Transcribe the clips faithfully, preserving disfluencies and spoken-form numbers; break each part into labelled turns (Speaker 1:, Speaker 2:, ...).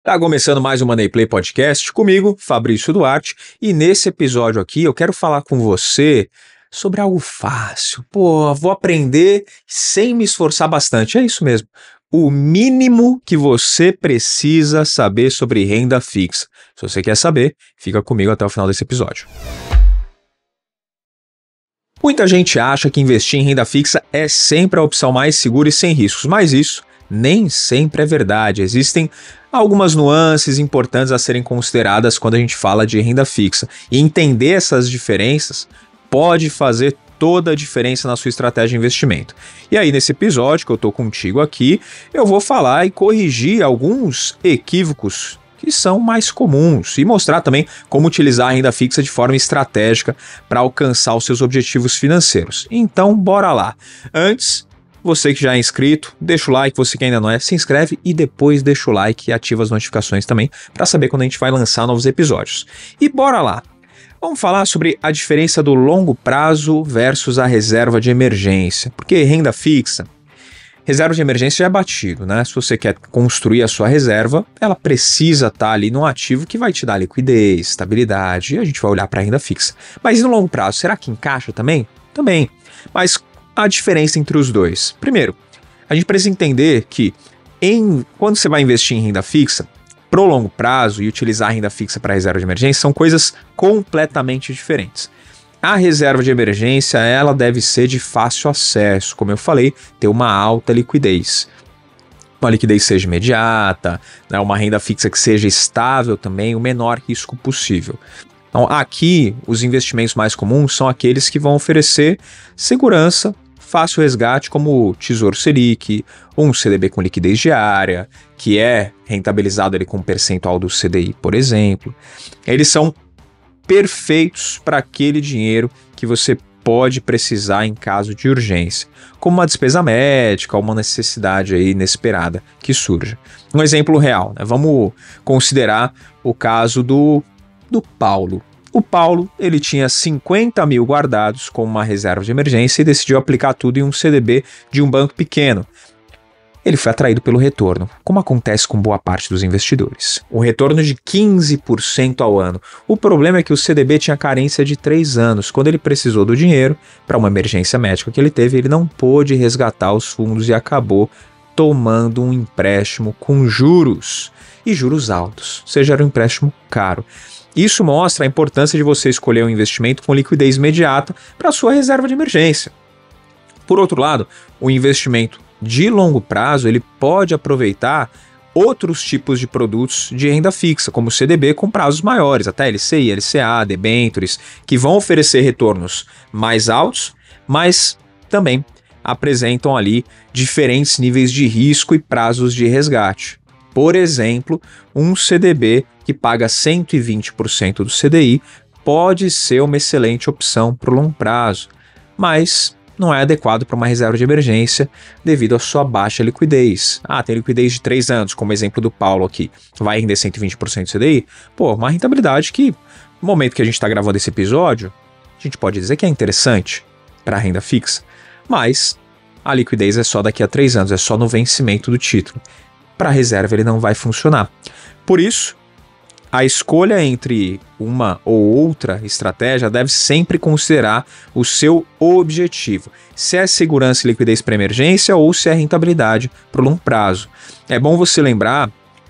Speaker 1: Tá começando mais um Money Play Podcast comigo, Fabrício Duarte, e nesse episódio aqui eu quero falar com você sobre algo fácil. Pô, vou aprender sem me esforçar bastante, é isso mesmo. O mínimo que você precisa saber sobre renda fixa. Se você quer saber, fica comigo até o final desse episódio. Muita gente acha que investir em renda fixa é sempre a opção mais segura e sem riscos, mas isso nem sempre é verdade. Existem algumas nuances importantes a serem consideradas quando a gente fala de renda fixa. E entender essas diferenças pode fazer toda a diferença na sua estratégia de investimento. E aí, nesse episódio que eu tô contigo aqui, eu vou falar e corrigir alguns equívocos que são mais comuns e mostrar também como utilizar a renda fixa de forma estratégica para alcançar os seus objetivos financeiros. Então, bora lá. Antes, você que já é inscrito, deixa o like, você que ainda não é, se inscreve e depois deixa o like e ativa as notificações também para saber quando a gente vai lançar novos episódios. E bora lá! Vamos falar sobre a diferença do longo prazo versus a reserva de emergência. Porque renda fixa, reserva de emergência já é batido, né? Se você quer construir a sua reserva, ela precisa estar ali num ativo que vai te dar liquidez, estabilidade, e a gente vai olhar para a renda fixa. Mas e no longo prazo, será que encaixa também? Também. Mas a diferença entre os dois. Primeiro, a gente precisa entender que em, quando você vai investir em renda fixa, pro longo prazo e utilizar a renda fixa para reserva de emergência, são coisas completamente diferentes. A reserva de emergência, ela deve ser de fácil acesso, como eu falei, ter uma alta liquidez. Uma liquidez seja imediata, né, uma renda fixa que seja estável também, o menor risco possível. Então, aqui, os investimentos mais comuns são aqueles que vão oferecer segurança, fácil resgate, como o Tesouro Selic, ou um C D B com liquidez diária, que é rentabilizado ali com um percentual do C D I, por exemplo. Eles são perfeitos para aquele dinheiro que você pode precisar em caso de urgência, como uma despesa médica ou uma necessidade aí inesperada que surja. Um exemplo real, né? Vamos considerar o caso do, do Paulo. O Paulo, ele tinha cinquenta mil guardados como uma reserva de emergência e decidiu aplicar tudo em um C D B de um banco pequeno. Ele foi atraído pelo retorno, como acontece com boa parte dos investidores. O retorno de quinze por cento ao ano. O problema é que o C D B tinha carência de três anos. Quando ele precisou do dinheiro para uma emergência médica que ele teve, ele não pôde resgatar os fundos e acabou tomando um empréstimo com juros. E juros altos, ou seja, era um empréstimo caro. Isso mostra a importância de você escolher um investimento com liquidez imediata para a sua reserva de emergência. Por outro lado, o investimento de longo prazo ele pode aproveitar outros tipos de produtos de renda fixa, como o C D B com prazos maiores, até L C I, L C A, debêntures, que vão oferecer retornos mais altos, mas também apresentam ali diferentes níveis de risco e prazos de resgate. Por exemplo, um C D B que paga cento e vinte por cento do C D I pode ser uma excelente opção para o longo prazo, mas não é adequado para uma reserva de emergência devido à sua baixa liquidez. Ah, tem liquidez de três anos, como exemplo do Paulo aqui, vai render cento e vinte por cento do C D I? Pô, uma rentabilidade que, no momento que a gente está gravando esse episódio, a gente pode dizer que é interessante para a renda fixa, mas a liquidez é só daqui a três anos, é só no vencimento do título. Para a reserva ele não vai funcionar. Por isso, a escolha entre uma ou outra estratégia deve sempre considerar o seu objetivo. Se é segurança e liquidez para emergência ou se é rentabilidade para o longo prazo. É bom você lembrar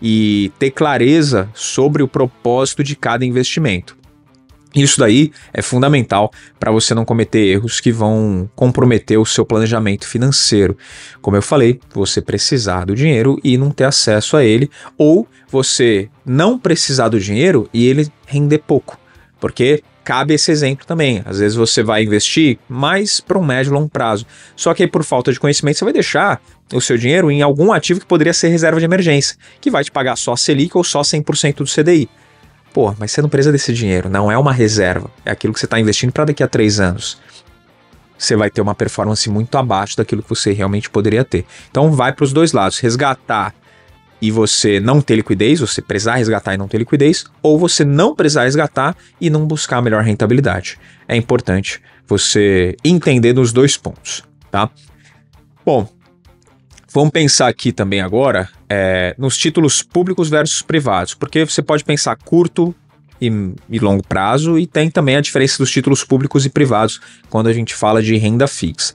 Speaker 1: e ter clareza sobre o propósito de cada investimento. Isso daí é fundamental para você não cometer erros que vão comprometer o seu planejamento financeiro. Como eu falei, você precisar do dinheiro e não ter acesso a ele, ou você não precisar do dinheiro e ele render pouco, porque cabe esse exemplo também. Às vezes você vai investir mais para um médio e longo prazo, só que aí por falta de conhecimento você vai deixar o seu dinheiro em algum ativo que poderia ser reserva de emergência, que vai te pagar só a Selic ou só cem por cento do C D I. Pô, mas você não precisa desse dinheiro, não é uma reserva, é aquilo que você está investindo para daqui a três anos. Você vai ter uma performance muito abaixo daquilo que você realmente poderia ter. Então vai para os dois lados, resgatar e você não ter liquidez, você precisar resgatar e não ter liquidez, ou você não precisar resgatar e não buscar a melhor rentabilidade. É importante você entender nos dois pontos, tá? Bom, Vamos pensar aqui também agora é, nos títulos públicos versus privados, porque você pode pensar curto e, e longo prazo, e tem também a diferença dos títulos públicos e privados quando a gente fala de renda fixa.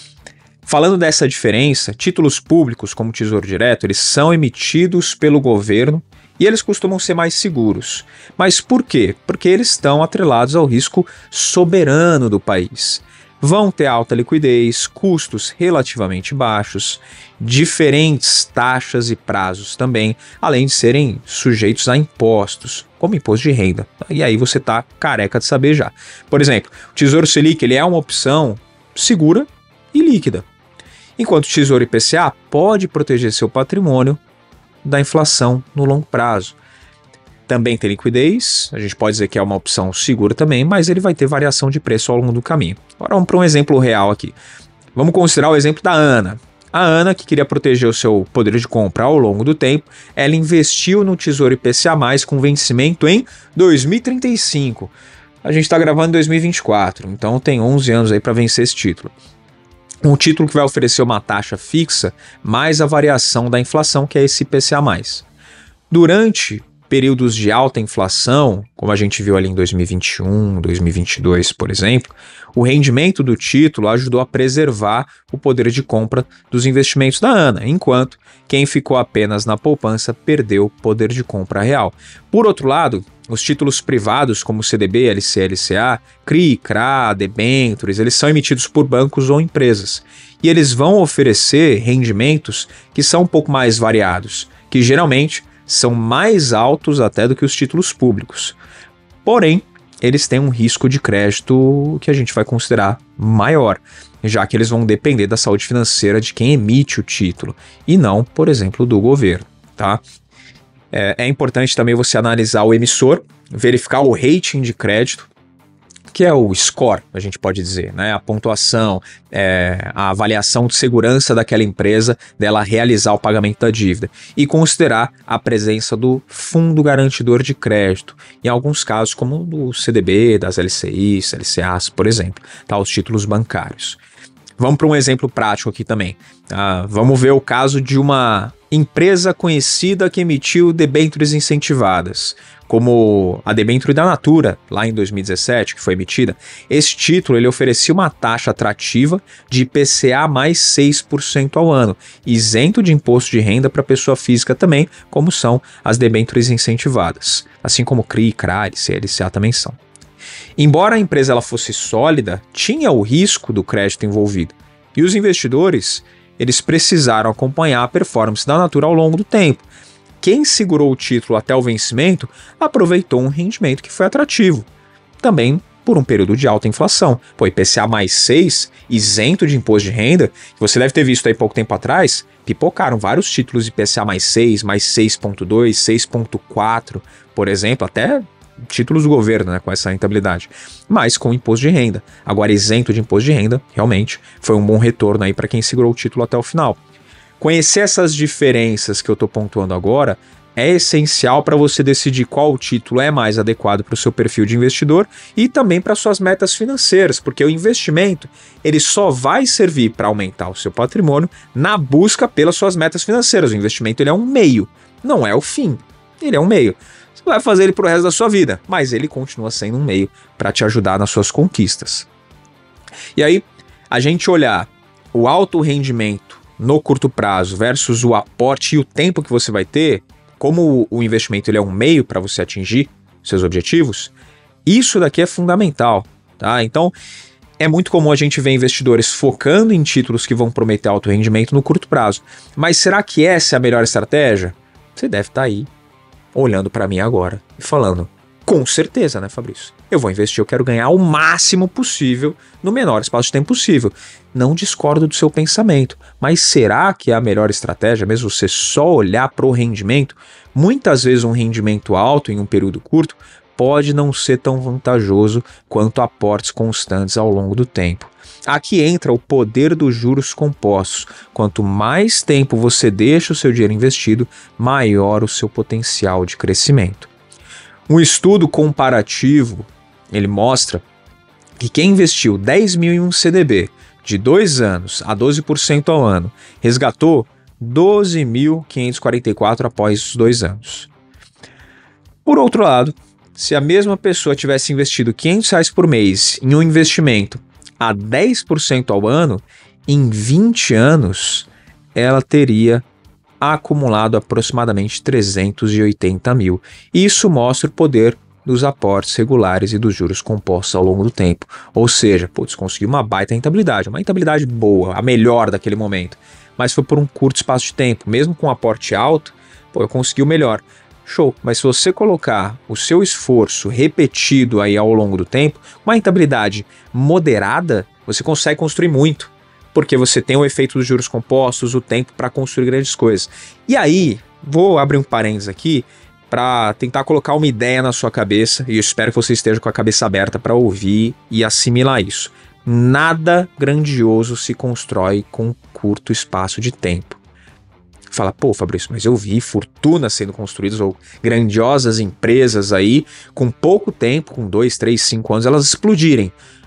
Speaker 1: Falando dessa diferença, títulos públicos como Tesouro Direto, eles são emitidos pelo governo e eles costumam ser mais seguros. Mas por quê? Porque eles estão atrelados ao risco soberano do país. Vão ter alta liquidez, custos relativamente baixos, diferentes taxas e prazos também, além de serem sujeitos a impostos, como imposto de renda. E aí você tá careca de saber já. Por exemplo, o Tesouro Selic ele é uma opção segura e líquida, enquanto o Tesouro I P C A pode proteger seu patrimônio da inflação no longo prazo. Também tem liquidez, a gente pode dizer que é uma opção segura também, mas ele vai ter variação de preço ao longo do caminho. Agora vamos para um exemplo real aqui. Vamos considerar o exemplo da Ana. A Ana, que queria proteger o seu poder de compra ao longo do tempo, ela investiu no Tesouro I P C A mais, com vencimento em dois mil e trinta e cinco. A gente está gravando em dois mil e vinte e quatro, então tem onze anos aí para vencer esse título. Um título que vai oferecer uma taxa fixa mais a variação da inflação, que é esse I P C A mais. Durante períodos de alta inflação, como a gente viu ali em dois mil e vinte e um, dois mil e vinte e dois, por exemplo, o rendimento do título ajudou a preservar o poder de compra dos investimentos da Ana, enquanto quem ficou apenas na poupança perdeu o poder de compra real. Por outro lado, os títulos privados como C D B, L C, L C A, C R I, C R A, debêntures, eles são emitidos por bancos ou empresas e eles vão oferecer rendimentos que são um pouco mais variados, que geralmente são mais altos até do que os títulos públicos. Porém, eles têm um risco de crédito que a gente vai considerar maior, já que eles vão depender da saúde financeira de quem emite o título e não, por exemplo, do governo, tá? É, é importante também você analisar o emissor, verificar o rating de crédito, que é o score, a gente pode dizer, né? A pontuação, é, a avaliação de segurança daquela empresa, dela realizar o pagamento da dívida, e considerar a presença do fundo garantidor de crédito, em alguns casos como do C D B, das L C Is, L C As, por exemplo, tá? Os títulos bancários. Vamos para um exemplo prático aqui também. Tá? Vamos ver o caso de uma empresa conhecida que emitiu debêntures incentivadas, como a debênture da Natura, lá em dois mil e dezessete, que foi emitida. Esse título ele oferecia uma taxa atrativa de I P C A mais seis por cento ao ano, isento de imposto de renda para pessoa física também, como são as debêntures incentivadas, assim como C R I, C R A, L C, L C A também são. Embora a empresa ela fosse sólida, tinha o risco do crédito envolvido, e os investidores eles precisaram acompanhar a performance da Natura ao longo do tempo. Quem segurou o título até o vencimento aproveitou um rendimento que foi atrativo, também por um período de alta inflação. Pô, I P C A mais seis, isento de imposto de renda, que você deve ter visto aí pouco tempo atrás, pipocaram vários títulos de I P C A mais seis, mais seis ponto dois, seis ponto quatro, por exemplo, até títulos do governo, né, com essa rentabilidade, mas com imposto de renda. Agora, isento de imposto de renda, realmente, foi um bom retorno aí para quem segurou o título até o final. Conhecer essas diferenças que eu estou pontuando agora é essencial para você decidir qual título é mais adequado para o seu perfil de investidor e também para suas metas financeiras, porque o investimento ele só vai servir para aumentar o seu patrimônio na busca pelas suas metas financeiras. O investimento ele é um meio, não é o fim, ele é um meio. Você vai fazer ele pro resto da sua vida, mas ele continua sendo um meio para te ajudar nas suas conquistas. E aí, a gente olhar o alto rendimento no curto prazo versus o aporte e o tempo que você vai ter, como o investimento ele é um meio para você atingir seus objetivos, isso daqui é fundamental, tá? Então, é muito comum a gente ver investidores focando em títulos que vão prometer alto rendimento no curto prazo. Mas será que essa é a melhor estratégia? Você deve estar aí olhando para mim agora e falando, com certeza, né, Fabrício? Eu vou investir, eu quero ganhar o máximo possível no menor espaço de tempo possível. Não discordo do seu pensamento, mas será que é a melhor estratégia mesmo você só olhar para o rendimento? Muitas vezes um rendimento alto em um período curto pode não ser tão vantajoso quanto aportes constantes ao longo do tempo. Aqui entra o poder dos juros compostos. Quanto mais tempo você deixa o seu dinheiro investido, maior o seu potencial de crescimento. Um estudo comparativo, ele mostra que quem investiu dez mil em um C D B de dois anos a doze por cento ao ano, resgatou doze mil quinhentos e quarenta e quatro após os dois anos. Por outro lado, se a mesma pessoa tivesse investido quinhentos reais por mês em um investimento a dez por cento ao ano, em vinte anos, ela teria acumulado aproximadamente trezentos e oitenta mil. Isso mostra o poder dos aportes regulares e dos juros compostos ao longo do tempo. Ou seja, putz, conseguiu uma baita rentabilidade, uma rentabilidade boa, a melhor daquele momento. Mas foi por um curto espaço de tempo. Mesmo com um aporte alto, pô, eu consegui o melhor. Show, mas se você colocar o seu esforço repetido aí ao longo do tempo, uma rentabilidade moderada, você consegue construir muito, porque você tem o efeito dos juros compostos, o tempo para construir grandes coisas. E aí, vou abrir um parênteses aqui para tentar colocar uma ideia na sua cabeça, e eu espero que você esteja com a cabeça aberta para ouvir e assimilar isso. Nada grandioso se constrói com curto espaço de tempo. Fala, pô, Fabrício, mas eu vi fortunas sendo construídas ou grandiosas empresas aí com pouco tempo, com dois, três, cinco anos, elas explodirem.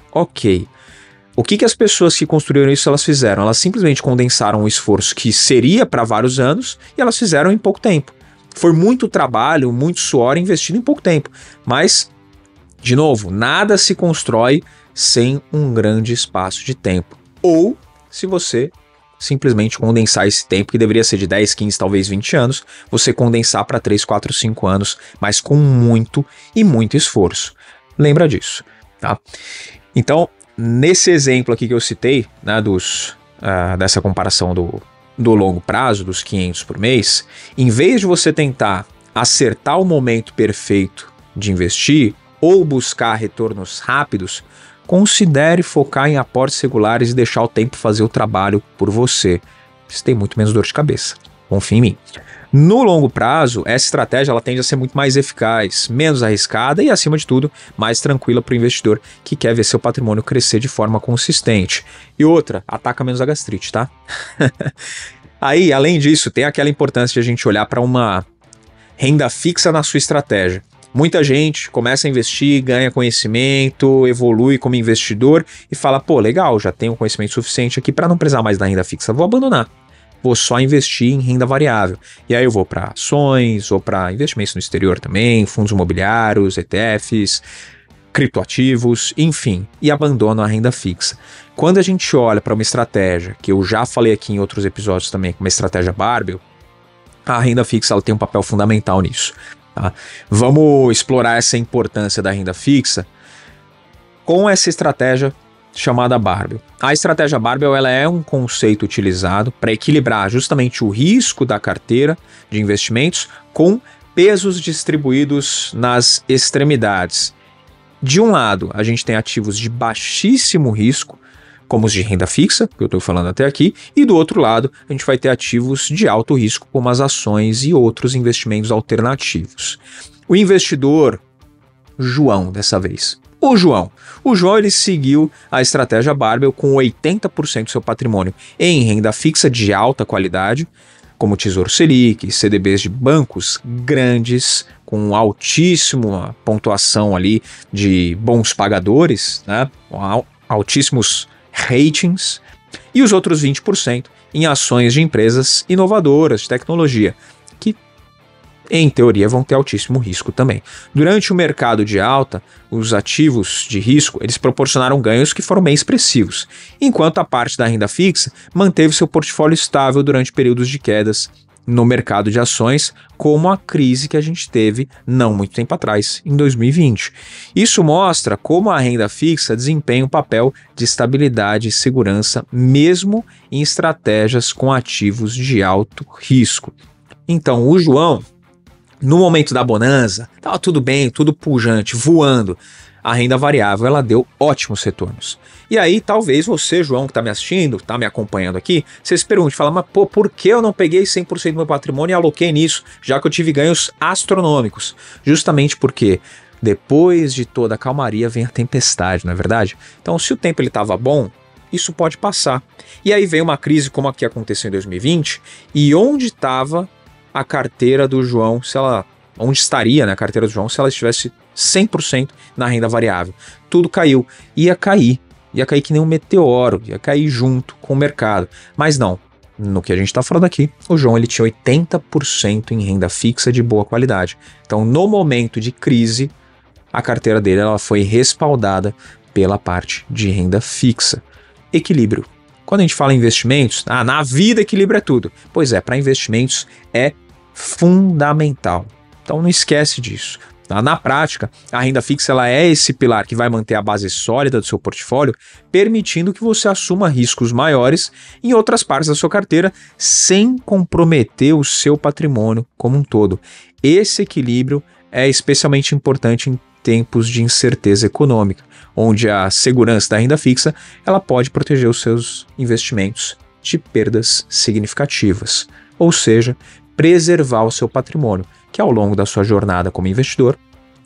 Speaker 1: Ok. O que, que as pessoas que construíram isso elas fizeram? Elas simplesmente condensaram um esforço que seria para vários anos e elas fizeram em pouco tempo. Foi muito trabalho, muito suor investido em pouco tempo. Mas, de novo, nada se constrói sem um grande espaço de tempo. Ou se você simplesmente condensar esse tempo, que deveria ser de dez, quinze, talvez vinte anos, você condensar para três, quatro, cinco anos, mas com muito e muito esforço. Lembra disso, tá? Então, nesse exemplo aqui que eu citei, né, dos, uh, dessa comparação do, do longo prazo, dos quinhentos por mês, em vez de você tentar acertar o momento perfeito de investir ou buscar retornos rápidos, considere focar em aportes regulares e deixar o tempo fazer o trabalho por você. Você tem muito menos dor de cabeça. Confie em mim. No longo prazo, essa estratégia ela tende a ser muito mais eficaz, menos arriscada e, acima de tudo, mais tranquila para o investidor que quer ver seu patrimônio crescer de forma consistente. E outra, ataca menos a gastrite, tá? Aí, além disso, tem aquela importância de a gente olhar para uma renda fixa na sua estratégia. Muita gente começa a investir, ganha conhecimento, evolui como investidor e fala, pô, legal, já tenho conhecimento suficiente aqui para não precisar mais da renda fixa, vou abandonar. Vou só investir em renda variável. E aí eu vou para ações, ou para investimentos no exterior também, fundos imobiliários, E T Fs, criptoativos, enfim, e abandono a renda fixa. Quando a gente olha para uma estratégia, que eu já falei aqui em outros episódios também, uma estratégia barbell, a renda fixa ela tem um papel fundamental nisso. Tá? Vamos explorar essa importância da renda fixa com essa estratégia chamada barbell. A estratégia barbell ela é um conceito utilizado para equilibrar justamente o risco da carteira de investimentos com pesos distribuídos nas extremidades. De um lado, a gente tem ativos de baixíssimo risco, como os de renda fixa, que eu estou falando até aqui, e do outro lado, a gente vai ter ativos de alto risco, como as ações e outros investimentos alternativos. O investidor João, dessa vez. O João. O João ele seguiu a estratégia barbell com oitenta por cento do seu patrimônio em renda fixa de alta qualidade, como Tesouro Selic, C D Bs de bancos grandes, com altíssima pontuação ali de bons pagadores, né? Altíssimos ratings, e os outros vinte por cento em ações de empresas inovadoras de tecnologia, que em teoria vão ter altíssimo risco também. Durante o mercado de alta, os ativos de risco eles proporcionaram ganhos que foram bem expressivos, enquanto a parte da renda fixa manteve seu portfólio estável durante períodos de quedas no mercado de ações, como a crise que a gente teve não muito tempo atrás, em dois mil e vinte. Isso mostra como a renda fixa desempenha um papel de estabilidade e segurança, mesmo em estratégias com ativos de alto risco. Então, o João, no momento da bonança, estava tudo bem, tudo pujante, voando. A renda variável ela deu ótimos retornos. E aí, talvez você, João, que está me assistindo, está me acompanhando aqui, você se pergunte, fala, mas pô, por que eu não peguei cem por cento do meu patrimônio e aloquei nisso, já que eu tive ganhos astronômicos? Justamente porque depois de toda a calmaria vem a tempestade, não é verdade? Então, se o tempo ele estava bom, isso pode passar. E aí vem uma crise como a que aconteceu em dois mil e vinte, e onde estava a carteira do João, se ela, onde estaria, né, a carteira do João se ela estivesse cem por cento na renda variável? Tudo caiu, ia cair, ia cair que nem um meteoro, ia cair junto com o mercado, mas não, no que a gente está falando aqui, o João ele tinha oitenta por cento em renda fixa de boa qualidade. Então, no momento de crise, a carteira dele ela foi respaldada pela parte de renda fixa. Equilíbrio. Quando a gente fala em investimentos, ah, na vida equilíbrio é tudo. Pois é, para investimentos é fundamental. Então não esquece disso. Na prática, a renda fixa ela é esse pilar que vai manter a base sólida do seu portfólio, permitindo que você assuma riscos maiores em outras partes da sua carteira, sem comprometer o seu patrimônio como um todo. Esse equilíbrio é especialmente importante em tempos de incerteza econômica, onde a segurança da renda fixa ela pode proteger os seus investimentos de perdas significativas, ou seja, preservar o seu patrimônio, que ao longo da sua jornada como investidor,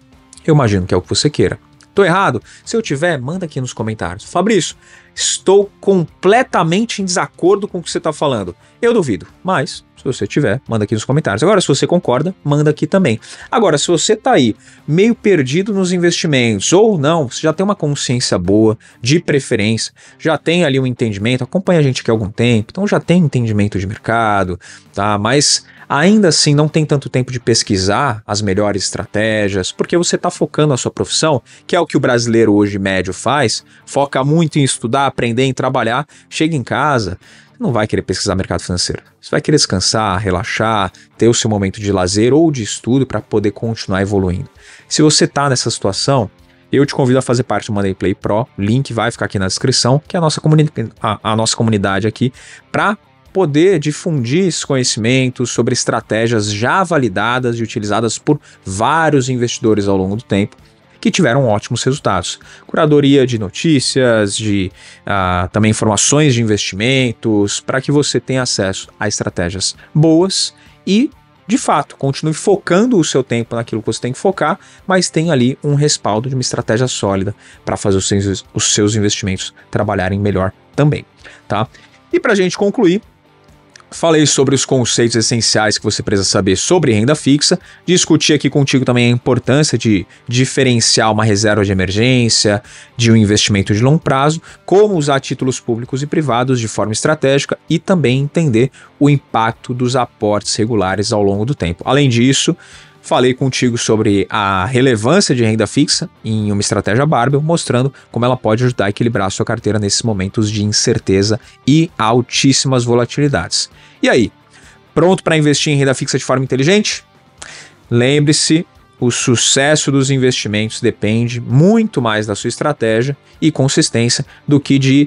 Speaker 1: eu imagino que é o que você queira. Tô errado? Se eu tiver, manda aqui nos comentários. Fabrício, estou completamente em desacordo com o que você está falando. Eu duvido, mas se você tiver, manda aqui nos comentários. Agora, se você concorda, manda aqui também. Agora, se você tá aí meio perdido nos investimentos ou não, você já tem uma consciência boa, de preferência, já tem ali um entendimento, acompanha a gente aqui há algum tempo, então já tem entendimento de mercado, tá? Mas ainda assim não tem tanto tempo de pesquisar as melhores estratégias, porque você está focando a sua profissão, que é o que o brasileiro hoje médio faz, foca muito em estudar, aprender, em trabalhar, chega em casa, não vai querer pesquisar mercado financeiro. Você vai querer descansar, relaxar, ter o seu momento de lazer ou de estudo para poder continuar evoluindo. Se você está nessa situação, eu te convido a fazer parte do Money Play Pro, o link vai ficar aqui na descrição, que é a nossa, comuni- a, a nossa comunidade aqui, para poder difundir esses conhecimentos sobre estratégias já validadas e utilizadas por vários investidores ao longo do tempo, que tiveram ótimos resultados. Curadoria de notícias, de uh, também informações de investimentos, para que você tenha acesso a estratégias boas e, de fato, continue focando o seu tempo naquilo que você tem que focar, mas tenha ali um respaldo de uma estratégia sólida para fazer os seus, os seus investimentos trabalharem melhor também, tá? E para a gente concluir, falei sobre os conceitos essenciais que você precisa saber sobre renda fixa, discuti aqui contigo também a importância de diferenciar uma reserva de emergência de um investimento de longo prazo, como usar títulos públicos e privados de forma estratégica e também entender o impacto dos aportes regulares ao longo do tempo. Além disso, falei contigo sobre a relevância de renda fixa em uma estratégia barbell, mostrando como ela pode ajudar a equilibrar a sua carteira nesses momentos de incerteza e altíssimas volatilidades. E aí, pronto para investir em renda fixa de forma inteligente? Lembre-se, o sucesso dos investimentos depende muito mais da sua estratégia e consistência do que de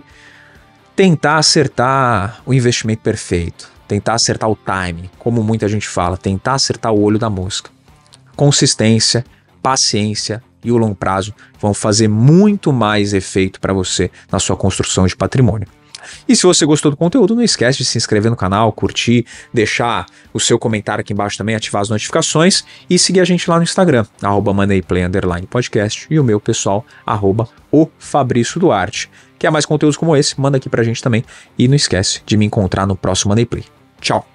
Speaker 1: tentar acertar o investimento perfeito, tentar acertar o timing, como muita gente fala, tentar acertar o olho da mosca. Consistência, paciência e o longo prazo vão fazer muito mais efeito para você na sua construção de patrimônio. E se você gostou do conteúdo, não esquece de se inscrever no canal, curtir, deixar o seu comentário aqui embaixo também, ativar as notificações e seguir a gente lá no Instagram, arroba moneyplay underline podcast e o meu pessoal, arroba o Fabrício Duarte. Quer mais conteúdos como esse? Manda aqui pra gente também e não esquece de me encontrar no próximo Money Play. Tchau!